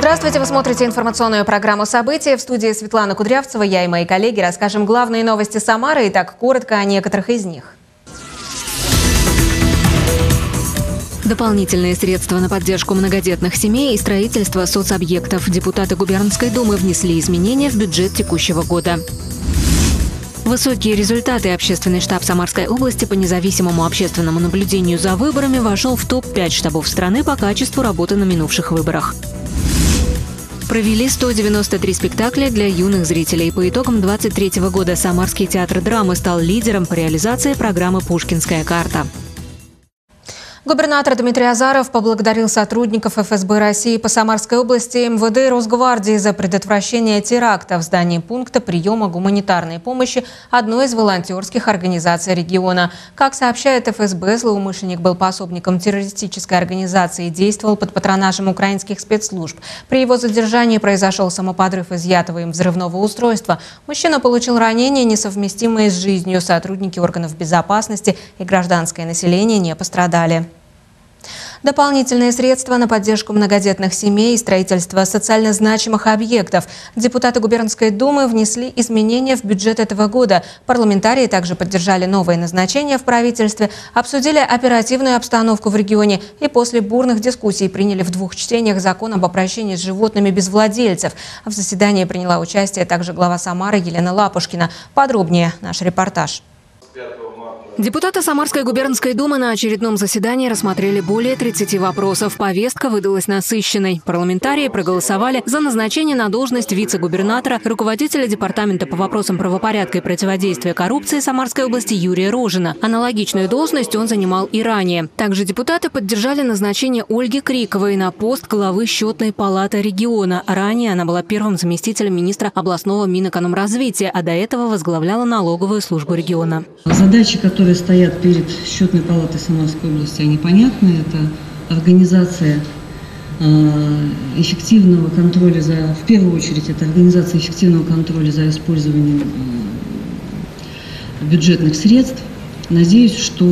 Здравствуйте, вы смотрите информационную программу «События». В студии Светлана Кудрявцева. Я и мои коллеги расскажем главные новости Самары. И так коротко о некоторых из них. Дополнительные средства на поддержку многодетных семей и строительство соцобъектов. Депутаты Губернской думы внесли изменения в бюджет текущего года. Высокие результаты. Общественный штаб Самарской области по независимому общественному наблюдению за выборами вошел в топ-5 штабов страны по качеству работы на минувших выборах. Провели 193 спектакля для юных зрителей. По итогам 2023 года Самарский театр драмы стал лидером по реализации программы «Пушкинская карта». Губернатор Дмитрий Азаров поблагодарил сотрудников ФСБ России по Самарской области, МВД и Росгвардии за предотвращение теракта в здании пункта приема гуманитарной помощи одной из волонтерских организаций региона. Как сообщает ФСБ, злоумышленник был пособником террористической организации и действовал под патронажем украинских спецслужб. При его задержании произошел самоподрыв изъятого им взрывного устройства. Мужчина получил ранения, несовместимые с жизнью. Сотрудники органов безопасности и гражданское население не пострадали. Дополнительные средства на поддержку многодетных семей и строительство социально значимых объектов. Депутаты Губернской думы внесли изменения в бюджет этого года. Парламентарии также поддержали новые назначения в правительстве, обсудили оперативную обстановку в регионе и после бурных дискуссий приняли в 2 чтениях закон об обращении с животными без владельцев. В заседании приняла участие также глава Самары Елена Лапушкина. Подробнее наш репортаж. Депутаты Самарской губернской думы на очередном заседании рассмотрели более 30 вопросов. Повестка выдалась насыщенной. Парламентарии проголосовали за назначение на должность вице-губернатора, руководителя департамента по вопросам правопорядка и противодействия коррупции Самарской области Юрия Рожина. Аналогичную должность он занимал и ранее. Также депутаты поддержали назначение Ольги Криковой на пост главы Счетной палаты региона. Ранее она была первым заместителем министра областного Минэкономразвития, а до этого возглавляла налоговую службу региона. Задачи, которые стоят перед Счетной палатой Самарской области, они понятны. Это организация эффективного контроля в первую очередь, это организация эффективного контроля за использованием бюджетных средств. Надеюсь, что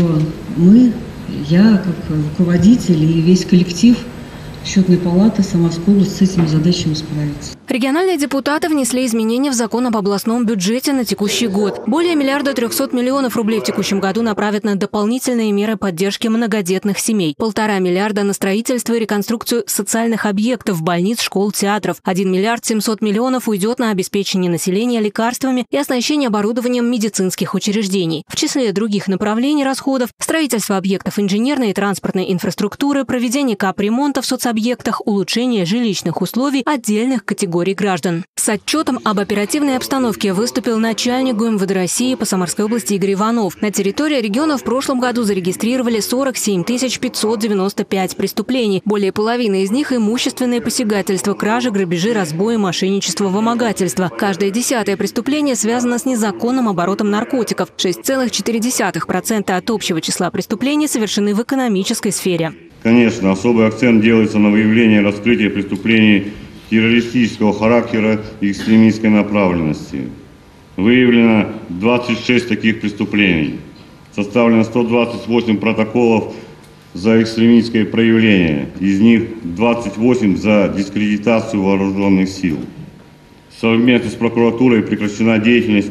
я как руководитель и весь коллектив Счетной палаты Самарской области с этими задачами справится. Региональные депутаты внесли изменения в закон об областном бюджете на текущий год. Более 1 300 000 000 рублей в текущем году направят на дополнительные меры поддержки многодетных семей. 1,5 миллиарда на строительство и реконструкцию социальных объектов, больниц, школ, театров. 1 700 000 000 уйдет на обеспечение населения лекарствами и оснащение оборудованием медицинских учреждений. В числе других направлений расходов – строительство объектов инженерной и транспортной инфраструктуры, проведение капремонта в соцобъектах, улучшение жилищных условий отдельных категорий граждан. С отчетом об оперативной обстановке выступил начальник ГУМВД России по Самарской области Игорь Иванов. На территории региона в прошлом году зарегистрировали 47 595 преступлений. Более половины из них – имущественные посягательства, кражи, грабежи, разбои, мошенничество, вымогательство. Каждое 10-е преступление связано с незаконным оборотом наркотиков. 6,4% от общего числа преступлений совершены в экономической сфере. Конечно, особый акцент делается на выявление и раскрытие преступлений террористического характера и экстремистской направленности. Выявлено 26 таких преступлений. Составлено 128 протоколов за экстремистское проявление. Из них 28 за дискредитацию вооруженных сил. Совместно с прокуратурой прекращена деятельность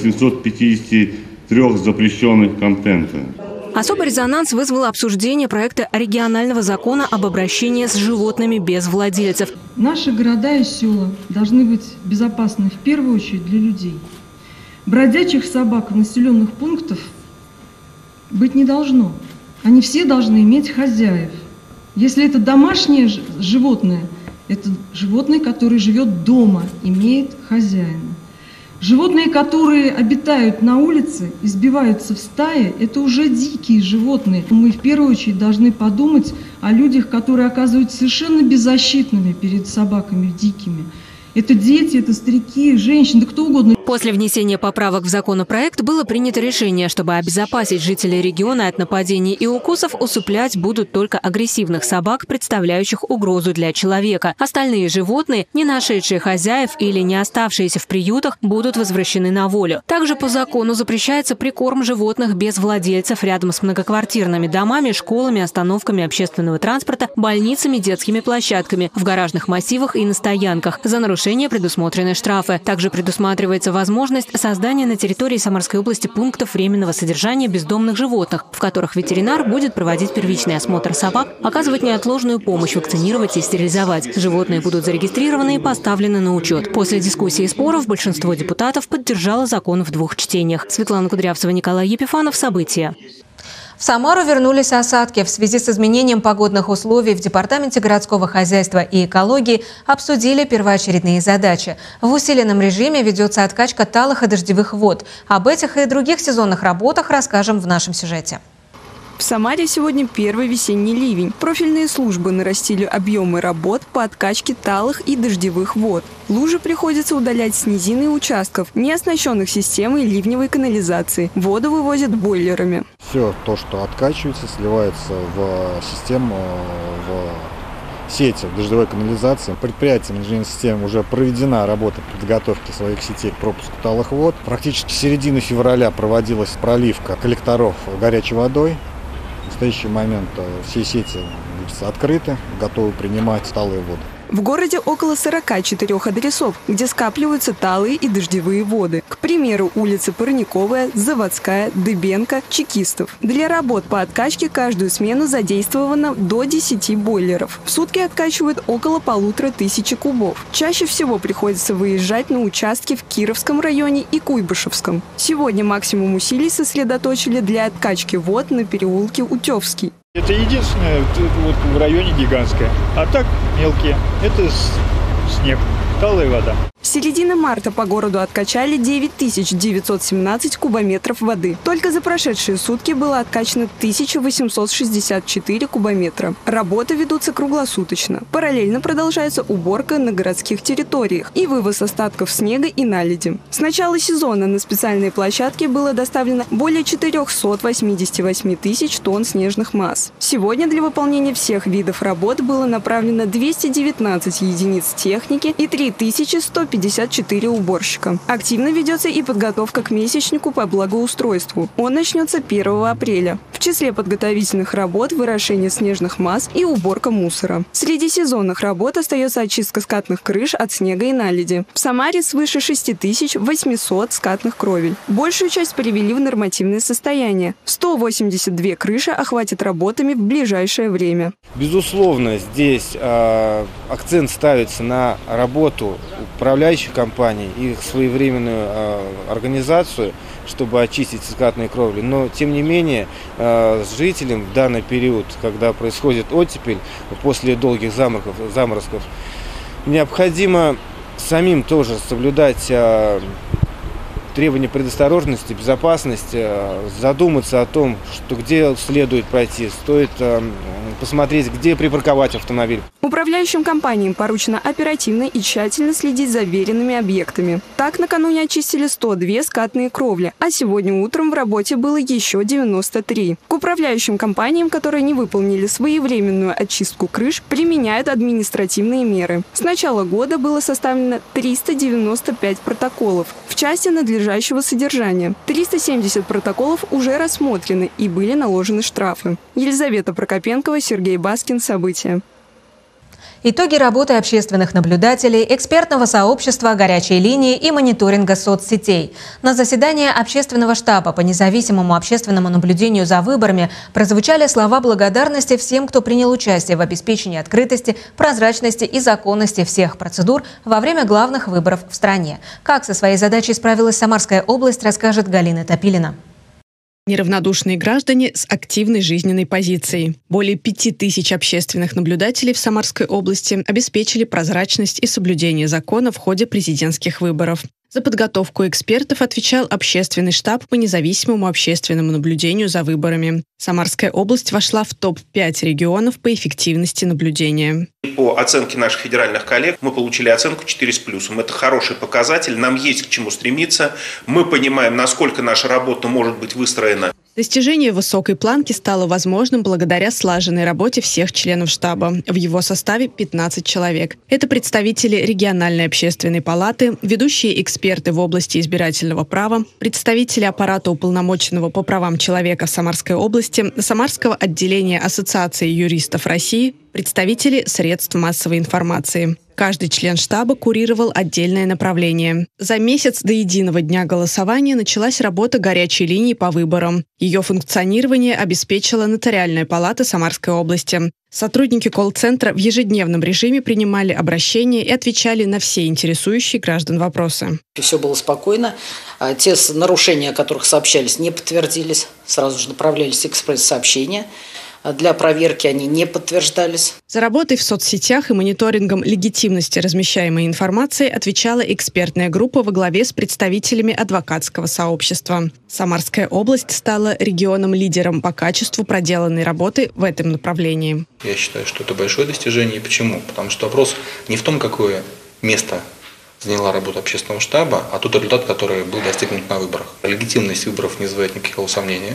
853 запрещенных контента. Особый резонанс вызвало обсуждение проекта регионального закона об обращении с животными без владельцев. Наши города и села должны быть безопасны в первую очередь для людей. Бродячих собак в населенных пунктах быть не должно. Они все должны иметь хозяев. Если это домашнее животное, это животное, которое живет дома, имеет хозяина. Животные, которые обитают на улице, избиваются в стае, это уже дикие животные. Мы в первую очередь должны подумать о людях, которые оказываются совершенно беззащитными перед собаками дикими. Это дети, это старики, женщины, да кто угодно. После внесения поправок в законопроект было принято решение, чтобы обезопасить жителей региона от нападений и укусов, усыплять будут только агрессивных собак, представляющих угрозу для человека. Остальные животные, не нашедшие хозяев или не оставшиеся в приютах, будут возвращены на волю. Также по закону запрещается прикорм животных без владельцев рядом с многоквартирными домами, школами, остановками общественного транспорта, больницами, детскими площадками, в гаражных массивах и на стоянках. За нарушение предусмотрены штрафы. Также предусматривается возможность создания на территории Самарской области пунктов временного содержания бездомных животных, в которых ветеринар будет проводить первичный осмотр собак, оказывать неотложную помощь, вакцинировать и стерилизовать. Животные будут зарегистрированы и поставлены на учет. После дискуссий и споров большинство депутатов поддержало закон в 2 чтениях. Светлана Кудрявцева, Николай Епифанов. События. В Самару вернулись осадки. В связи с изменением погодных условий в Департаменте городского хозяйства и экологии обсудили первоочередные задачи. В усиленном режиме ведется откачка талых и дождевых вод. Об этих и других сезонных работах расскажем в нашем сюжете. В Самаре сегодня первый весенний ливень. Профильные службы нарастили объемы работ по откачке талых и дождевых вод. Лужи приходится удалять с низины участков, не оснащенных системой ливневой канализации. Воду вывозят бойлерами. Все то, что откачивается, сливается в систему, в сети дождевой канализации. Предприятием инженерной системы уже проведена работа подготовки своих сетей к пропуску талых вод. Практически с середины февраля проводилась проливка коллекторов горячей водой. В настоящий момент все сети открыты, готовы принимать талые воды. В городе около 44 адресов, где скапливаются талые и дождевые воды. К примеру, улицы Парниковая, Заводская, Дыбенко, Чекистов. Для работ по откачке каждую смену задействовано до 10 бойлеров. В сутки откачивают около 1500 кубов. Чаще всего приходится выезжать на участки в Кировском районе и Куйбышевском. Сегодня максимум усилий сосредоточили для откачки вод на переулке Утевский. Это единственное вот в районе Гигантское. А так мелкие. Это снег, талая вода. С середины марта по городу откачали 9917 кубометров воды. Только за прошедшие сутки было откачано 1864 кубометра. Работы ведутся круглосуточно. Параллельно продолжается уборка на городских территориях и вывоз остатков снега и наледи. С начала сезона на специальные площадки было доставлено более 488 тысяч тонн снежных масс. Сегодня для выполнения всех видов работ было направлено 219 единиц техники и 3154 уборщика. Активно ведется и подготовка к месячнику по благоустройству. Он начнется 1 апреля. В числе подготовительных работ вырошение снежных масс и уборка мусора. Среди сезонных работ остается очистка скатных крыш от снега и наледи. В Самаре свыше 6800 скатных кровель. Большую часть привели в нормативное состояние. 182 крыши охватят работами в ближайшее время. Безусловно, здесь акцент ставится на работу управляющих компаний, их своевременную организацию, чтобы очистить скатные кровли. Но, тем не менее, жителям в данный период, когда происходит оттепель, после долгих заморозков, необходимо самим тоже соблюдать требования предосторожности, безопасности, задуматься о том, что где следует пройти, стоит посмотреть, где припарковать автомобиль. Управляющим компаниям поручено оперативно и тщательно следить за веренными объектами. Так, накануне очистили 102 скатные кровли, а сегодня утром в работе было еще 93. К управляющим компаниям, которые не выполнили своевременную очистку крыш, применяют административные меры. С начала года было составлено 395 протоколов в части надлежащего содержания. 370 протоколов уже рассмотрены и были наложены штрафы. Елизавета Прокопенкова, Сергей Баскин. События. Итоги работы общественных наблюдателей, экспертного сообщества, горячей линии и мониторинга соцсетей. На заседании общественного штаба по независимому общественному наблюдению за выборами прозвучали слова благодарности всем, кто принял участие в обеспечении открытости, прозрачности и законности всех процедур во время главных выборов в стране. Как со своей задачей справилась Самарская область, расскажет Галина Топилина. Неравнодушные граждане с активной жизненной позицией. Более 5000 общественных наблюдателей в Самарской области обеспечили прозрачность и соблюдение закона в ходе президентских выборов. За подготовку экспертов отвечал общественный штаб по независимому общественному наблюдению за выборами. Самарская область вошла в топ-5 регионов по эффективности наблюдения. По оценке наших федеральных коллег мы получили оценку 4 с плюсом. Это хороший показатель, нам есть к чему стремиться. Мы понимаем, насколько наша работа может быть выстроена. Достижение высокой планки стало возможным благодаря слаженной работе всех членов штаба. В его составе 15 человек. Это представители региональной общественной палаты, ведущие эксперты в области избирательного права, представители аппарата уполномоченного по правам человека в Самарской области, Самарского отделения Ассоциации юристов России, представители средств массовой информации. Каждый член штаба курировал отдельное направление. За месяц до единого дня голосования началась работа горячей линии по выборам. Ее функционирование обеспечила Нотариальная палата Самарской области. Сотрудники колл-центра в ежедневном режиме принимали обращения и отвечали на все интересующие граждан вопросы. Все было спокойно. Те нарушения, о которых сообщались, не подтвердились. Сразу же направлялись экспресс-сообщения. Для проверки они не подтверждались. За работой в соцсетях и мониторингом легитимности размещаемой информации отвечала экспертная группа во главе с представителями адвокатского сообщества. Самарская область стала регионом-лидером по качеству проделанной работы в этом направлении. Я считаю, что это большое достижение. Почему? Потому что вопрос не в том, какое место заняла работа общественного штаба, а тот результат, который был достигнут на выборах. Легитимность выборов не вызывает никакого сомнения.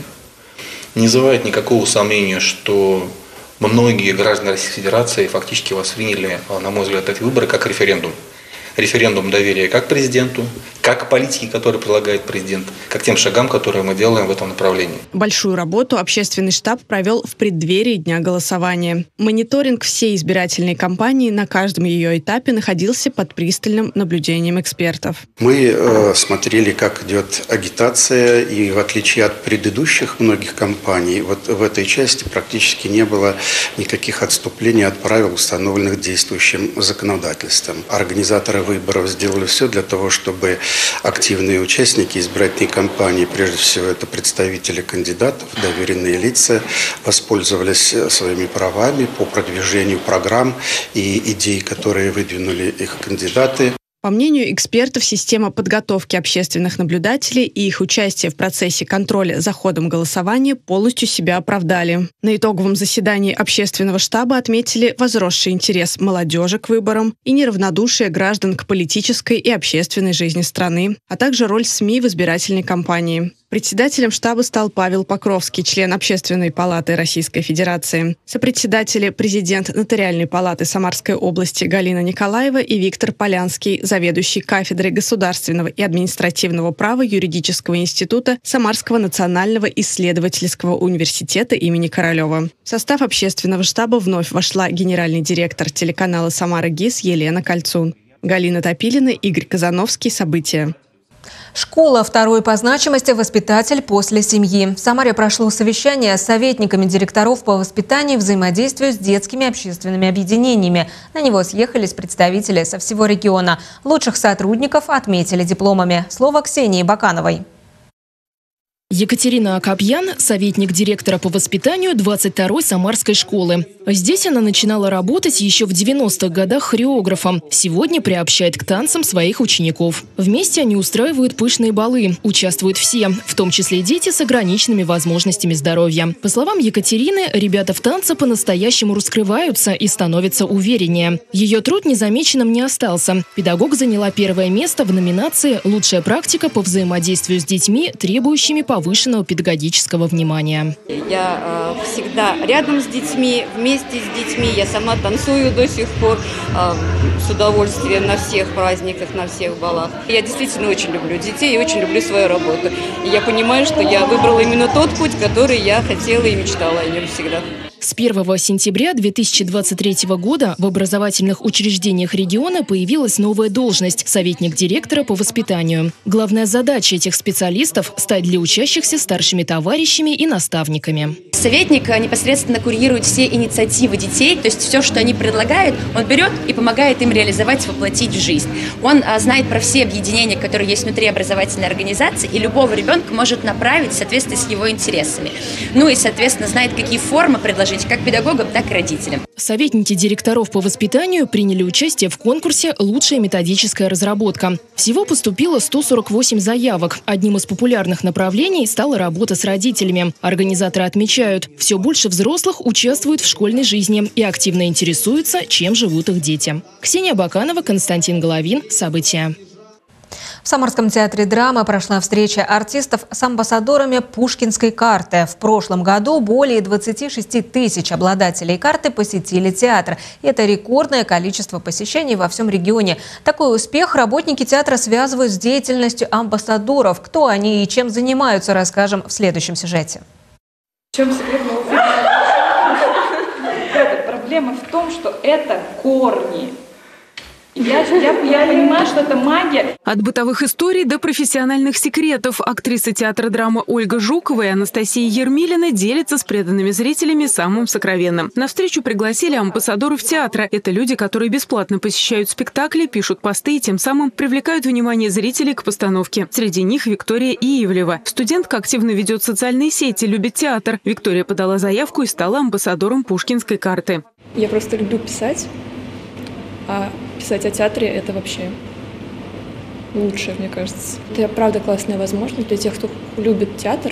Не вызывает никакого сомнения, что многие граждане Российской Федерации фактически восприняли, на мой взгляд, эти выборы как референдум. Референдум доверия как президенту, как политике, которую предлагает президент, как тем шагам, которые мы делаем в этом направлении. Большую работу общественный штаб провел в преддверии дня голосования. Мониторинг всей избирательной кампании на каждом ее этапе находился под пристальным наблюдением экспертов. Мы смотрели, как идет агитация, и в отличие от предыдущих многих кампаний, вот в этой части практически не было никаких отступлений от правил, установленных действующим законодательством. Организаторы выборов сделали все для того, чтобы активные участники избирательной кампании, прежде всего это представители кандидатов, доверенные лица, воспользовались своими правами по продвижению программ и идей, которые выдвинули их кандидаты. По мнению экспертов, система подготовки общественных наблюдателей и их участие в процессе контроля за ходом голосования полностью себя оправдали. На итоговом заседании общественного штаба отметили возросший интерес молодежи к выборам и неравнодушие граждан к политической и общественной жизни страны, а также роль СМИ в избирательной кампании. Председателем штаба стал Павел Покровский, член Общественной палаты Российской Федерации. Сопредседатели президент Нотариальной палаты Самарской области Галина Николаева и Виктор Полянский, заведующий кафедрой государственного и административного права Юридического института Самарского национального исследовательского университета имени Королева. В состав общественного штаба вновь вошла генеральный директор телеканала «Самара ГИС» Елена Кольцун. Галина Топилина, Игорь Казановский. События. Школа второй по значимости воспитатель после семьи. В Самаре прошло совещание с советниками директоров по воспитанию и взаимодействию с детскими общественными объединениями. На него съехались представители со всего региона. Лучших сотрудников отметили дипломами. Слово Ксении Бакановой. Екатерина Акопьян – советник директора по воспитанию 22-й Самарской школы. Здесь она начинала работать еще в 90-х годах хореографом. Сегодня приобщает к танцам своих учеников. Вместе они устраивают пышные балы. Участвуют все, в том числе дети с ограниченными возможностями здоровья. По словам Екатерины, ребята в танце по-настоящему раскрываются и становятся увереннее. Ее труд незамеченным не остался. Педагог заняла первое место в номинации «Лучшая практика по взаимодействию с детьми, требующими повышенного педагогического внимания». Я всегда рядом с детьми, вместе с детьми. Я сама танцую до сих пор с удовольствием на всех праздниках, на всех балах. Я действительно очень люблю детей и очень люблю свою работу. И я понимаю, что я выбрала именно тот путь, который я хотела и мечтала о нем всегда. С 1 сентября 2023 года в образовательных учреждениях региона появилась новая должность – советник директора по воспитанию. Главная задача этих специалистов – стать для учащихся старшими товарищами и наставниками. Советник непосредственно курирует все инициативы детей, то есть все, что они предлагают, он берет и помогает им реализовать, воплотить в жизнь. Он знает про все объединения, которые есть внутри образовательной организации, и любого ребенка может направить в соответствии с его интересами. Ну и, соответственно, знает, какие формы предложить помочь как педагогам, так и родителям. Советники директоров по воспитанию приняли участие в конкурсе «Лучшая методическая разработка». Всего поступило 148 заявок. Одним из популярных направлений стала работа с родителями. Организаторы отмечают, все больше взрослых участвуют в школьной жизни и активно интересуются, чем живут их дети. Ксения Баканова, Константин Головин. События. В Самарском театре драмы прошла встреча артистов с амбассадорами Пушкинской карты. В прошлом году более 26 тысяч обладателей карты посетили театр. Это рекордное количество посещений во всем регионе. Такой успех работники театра связывают с деятельностью амбассадоров. Кто они и чем занимаются, расскажем в следующем сюжете. В чем секрет моего Проблема в том, что это корни. Я понимаю, что это магия. От бытовых историй до профессиональных секретов актрисы театра драмы Ольга Жукова и Анастасия Ермилина делятся с преданными зрителями самым сокровенным. На встречу пригласили амбассадоров театра. Это люди, которые бесплатно посещают спектакли, пишут посты и тем самым привлекают внимание зрителей к постановке. Среди них Виктория Иевлева. Студентка активно ведет социальные сети, любит театр. Виктория подала заявку и стала амбассадором Пушкинской карты. Я просто люблю писать. А писать о театре – это вообще лучшее, мне кажется. Это, правда, классная возможность для тех, кто любит театр,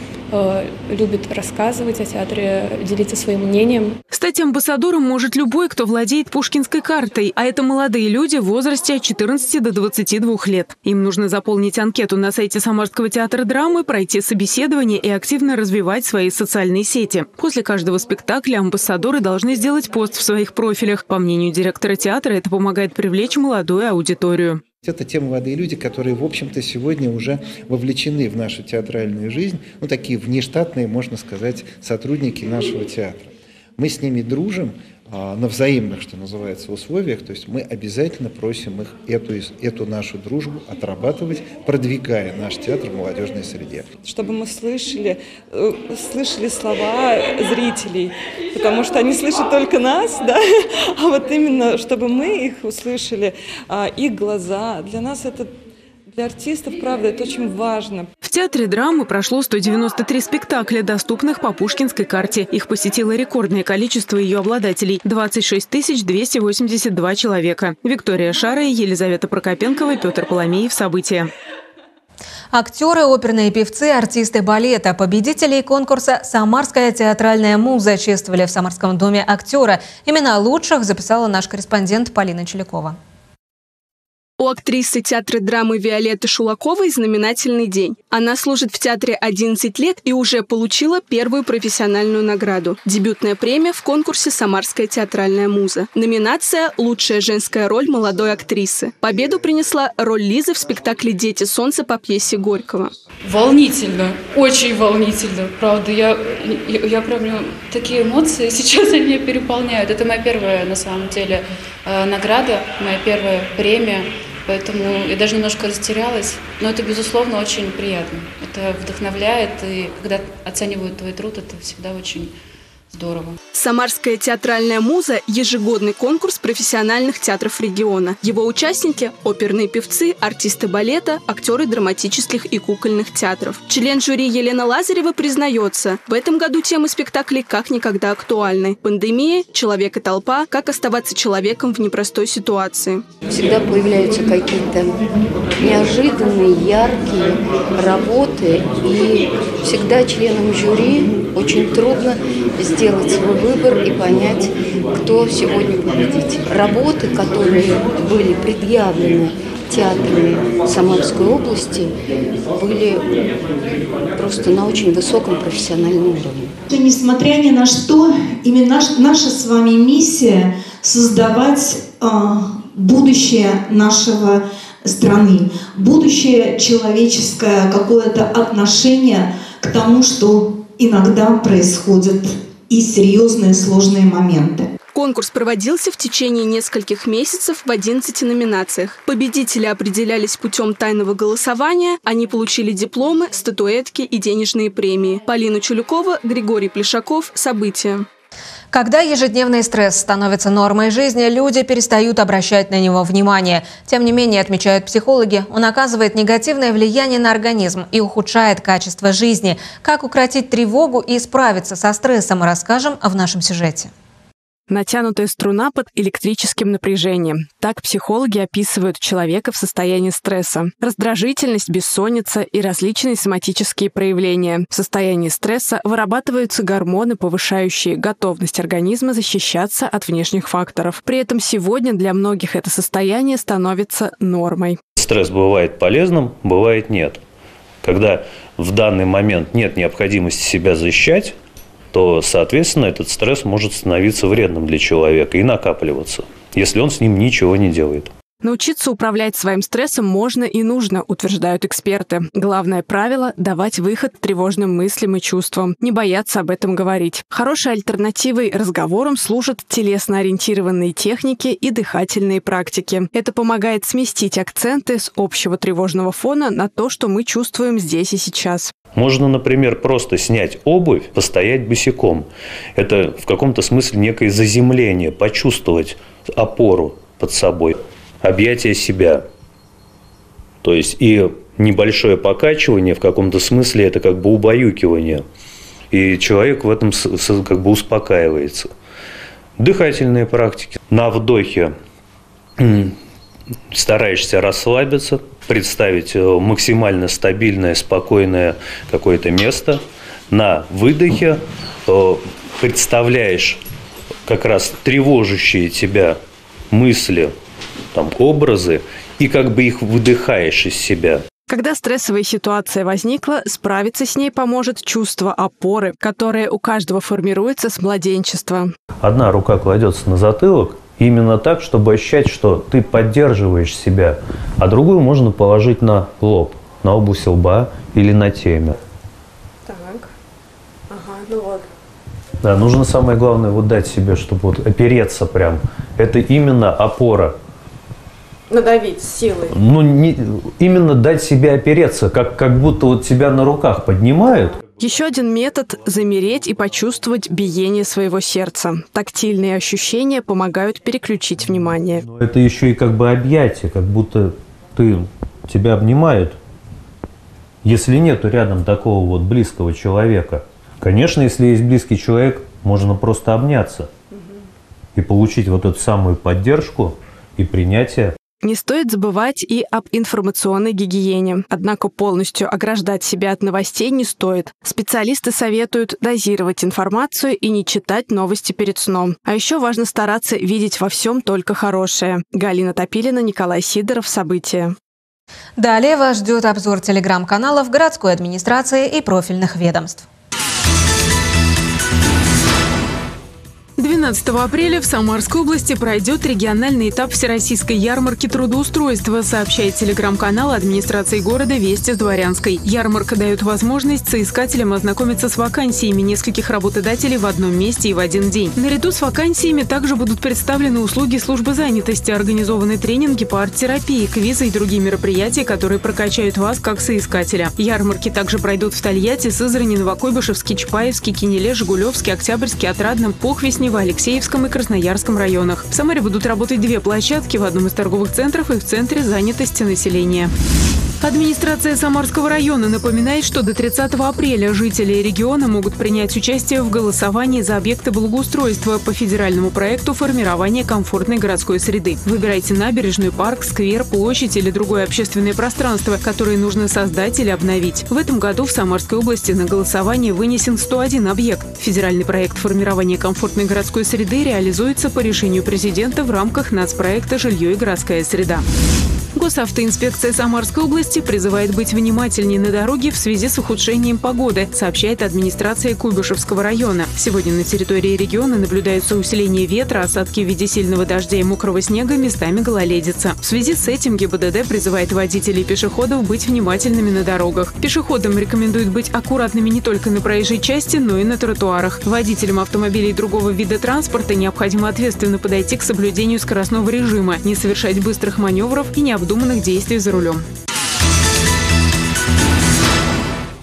любит рассказывать о театре, делиться своим мнением. Стать амбассадором может любой, кто владеет Пушкинской картой. А это молодые люди в возрасте от 14 до 22 лет. Им нужно заполнить анкету на сайте Самарского театра драмы, пройти собеседование и активно развивать свои социальные сети. После каждого спектакля амбассадоры должны сделать пост в своих профилях. По мнению директора театра, это помогает привлечь молодую аудиторию. Это те молодые люди, которые, в общем-то, сегодня уже вовлечены в нашу театральную жизнь, такие внештатные, можно сказать, сотрудники нашего театра. Мы с ними дружим на взаимных, что называется, условиях, то есть мы обязательно просим их эту нашу дружбу отрабатывать, продвигая наш театр в молодежной среде. Чтобы мы слышали слова зрителей, потому что они слышат только нас, да? А вот именно, чтобы мы их услышали, их глаза, для нас это... Для артистов, правда, это очень важно. В театре драмы прошло 193 спектакля, доступных по Пушкинской карте. Их посетило рекордное количество ее обладателей – 26 282 человека. Виктория Шара, Елизавета Прокопенкова, Петр Поломеев. События. Актеры, оперные певцы, артисты балета. Победителей конкурса «Самарская театральная муза» чествовали в Самарском доме актера. Имена лучших записала наш корреспондент Полина Челякова. У актрисы театра драмы Виолетты Шулаковой знаменательный день. Она служит в театре 11 лет и уже получила первую профессиональную награду. Дебютная премия в конкурсе «Самарская театральная муза». Номинация «Лучшая женская роль молодой актрисы». Победу принесла роль Лизы в спектакле «Дети солнца» по пьесе Горького. Волнительно, очень волнительно. Правда, я прям такие эмоции сейчас они меня переполняют. Это моя первая, на самом деле, награда, моя первая премия. Поэтому я даже немножко растерялась. Но это, безусловно, очень приятно. Это вдохновляет, и когда оценивают твой труд, это всегда очень здорово. «Самарская театральная муза» – ежегодный конкурс профессиональных театров региона. Его участники – оперные певцы, артисты балета, актеры драматических и кукольных театров. Член жюри Елена Лазарева признается, в этом году темы спектаклей как никогда актуальны. Пандемия, человек и толпа, как оставаться человеком в непростой ситуации. Всегда появляются какие-то неожиданные, яркие работы, и всегда членам жюри очень трудно сделать свой выбор и понять, кто сегодня победитель. Работы, которые были предъявлены театрами Самарской области, были просто на очень высоком профессиональном уровне. Несмотря ни на что, именно наша с вами миссия – создавать будущее нашего страны, будущее человеческое, какое-то отношение к тому, что иногда происходят и серьезные сложные моменты. Конкурс проводился в течение нескольких месяцев в 11 номинациях. Победители определялись путем тайного голосования. Они получили дипломы, статуэтки и денежные премии. Полина Чулюкова, Григорий Плешаков. События. Когда ежедневный стресс становится нормой жизни, люди перестают обращать на него внимание. Тем не менее, отмечают психологи, он оказывает негативное влияние на организм и ухудшает качество жизни. Как укротить тревогу и справиться со стрессом, расскажем в нашем сюжете. Натянутая струна под электрическим напряжением. Так психологи описывают человека в состоянии стресса. Раздражительность, бессонница и различные соматические проявления. В состоянии стресса вырабатываются гормоны, повышающие готовность организма защищаться от внешних факторов. При этом сегодня для многих это состояние становится нормой. Стресс бывает полезным, бывает нет. Когда в данный момент нет необходимости себя защищать, то, соответственно, этот стресс может становиться вредным для человека и накапливаться, если он с ним ничего не делает. Научиться управлять своим стрессом можно и нужно, утверждают эксперты. Главное правило – давать выход тревожным мыслям и чувствам, не бояться об этом говорить. Хорошей альтернативой разговорам служат телесно-ориентированные техники и дыхательные практики. Это помогает сместить акценты с общего тревожного фона на то, что мы чувствуем здесь и сейчас. Можно, например, просто снять обувь, постоять босиком. Это в каком-то смысле некое заземление, почувствовать опору под собой. Объятие себя. То есть и небольшое покачивание в каком-то смысле это как бы убаюкивание. И человек в этом как бы успокаивается. Дыхательные практики. На вдохе стараешься расслабиться, представить максимально стабильное, спокойное какое-то место. На выдохе представляешь как раз тревожащие тебя мысли, образы, и как бы их выдыхаешь из себя. Когда стрессовая ситуация возникла, справиться с ней поможет чувство опоры, которое у каждого формируется с младенчества. Одна рука кладется на затылок, именно так, чтобы ощущать, что ты поддерживаешь себя, а другую можно положить на лоб, на область лба или на теме. Так, ага, ну вот. Да, нужно самое главное дать себе, чтобы опереться прям. Это именно опора. Надавить силой. Именно дать себе опереться, как будто тебя на руках поднимают. Еще один метод – замереть и почувствовать биение своего сердца. Тактильные ощущения помогают переключить внимание. Это еще и как бы объятие, как будто тебя обнимают. Если нету рядом такого близкого человека. Конечно, если есть близкий человек, можно просто обняться и получить эту самую поддержку и принятие. Не стоит забывать и об информационной гигиене. Однако полностью ограждать себя от новостей не стоит. Специалисты советуют дозировать информацию и не читать новости перед сном. А еще важно стараться видеть во всем только хорошее. Галина Топилина, Николай Сидоров. События. Далее вас ждет обзор телеграм-каналов городской администрации и профильных ведомств. 12 апреля в Самарской области пройдет региональный этап Всероссийской ярмарки трудоустройства, сообщает телеграм-канал администрации города «Вести с Дворянской». Ярмарка дает возможность соискателям ознакомиться с вакансиями нескольких работодателей в одном месте и в один день. Наряду с вакансиями также будут представлены услуги службы занятости, организованы тренинги по арт-терапии, квизы и другие мероприятия, которые прокачают вас как соискателя. Ярмарки также пройдут в Тольятти, Сызрани, Новокуйбышевске, Чапаевске, Кинеле, Жигулевске, Октябрьске, Отрадном, Похвесне, в Алексеевском и Красноярском районах. В Самаре будут работать 2 площадки в одном из торговых центров и в Центре занятости населения. Администрация Самарского района напоминает, что до 30 апреля жители региона могут принять участие в голосовании за объекты благоустройства по федеральному проекту формирования комфортной городской среды. Выбирайте набережную, парк, сквер, площадь или другое общественное пространство, которое нужно создать или обновить. В этом году в Самарской области на голосование вынесен 101 объект. Федеральный проект формирования комфортной городской среды реализуется по решению президента в рамках нацпроекта «Жилье и городская среда». Госавтоинспекция Самарской области призывает быть внимательнее на дороге в связи с ухудшением погоды, сообщает администрация Куйбышевского района. Сегодня на территории региона наблюдается усиление ветра, осадки в виде сильного дождя и мокрого снега, местами гололедица. В связи с этим ГИБДД призывает водителей и пешеходов быть внимательными на дорогах. Пешеходам рекомендует быть аккуратными не только на проезжей части, но и на тротуарах. Водителям автомобилей другого вида транспорта необходимо ответственно подойти к соблюдению скоростного режима, не совершать быстрых маневров и необдуманных действий за рулем.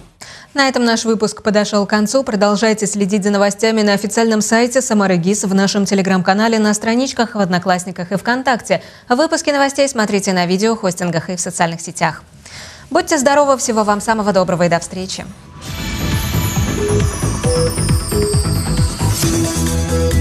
На этом наш выпуск подошел к концу. Продолжайте следить за новостями на официальном сайте Самары ГИС, в нашем телеграм-канале, на страничках в Одноклассниках и ВКонтакте. Выпуски новостей смотрите на видеохостингах и в социальных сетях. Будьте здоровы, всего вам самого доброго и до встречи.